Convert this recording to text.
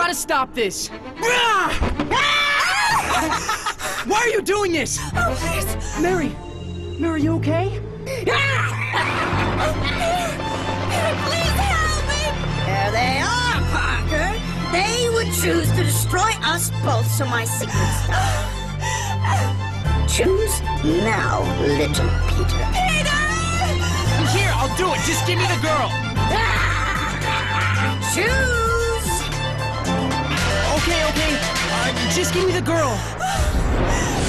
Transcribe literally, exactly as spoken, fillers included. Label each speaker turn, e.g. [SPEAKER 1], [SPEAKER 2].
[SPEAKER 1] gotta stop this. Why are you doing this?
[SPEAKER 2] Oh, please.
[SPEAKER 1] Mary, Mary, you okay?
[SPEAKER 2] Please help me! There they are, Parker. They would choose to destroy us both, so my secret stuff. Choose now, little Peter. Peter!
[SPEAKER 1] Here, I'll do it. Just give me the girl.
[SPEAKER 2] Choose!
[SPEAKER 1] Okay, okay. Uh, just give me the girl.